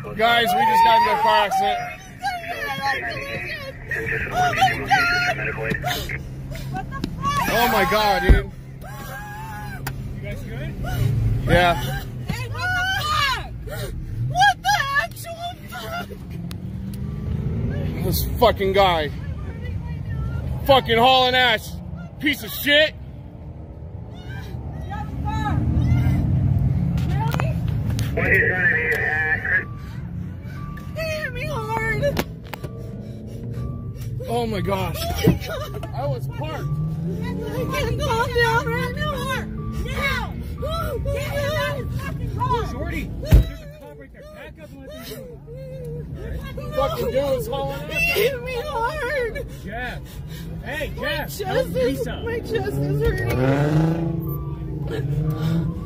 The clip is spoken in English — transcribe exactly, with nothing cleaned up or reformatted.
Guys, we just got into a car accident. Oh my god! Oh my god, dude. You guys good? Yeah. Hey, what the fuck? What the actual fuck? This fucking guy. Fucking hauling ass. Piece of shit. Really? He hit me hard. Oh my gosh. Oh my god. I was parked. I can't calm down right now. Now. Get out of his fucking car. Shorty, there's a cop right there. Back up and let them go. Fucking dude's hauling He ass. hit me hard. Jeff. Hey, Jeff. My chest is, my chest is hurting.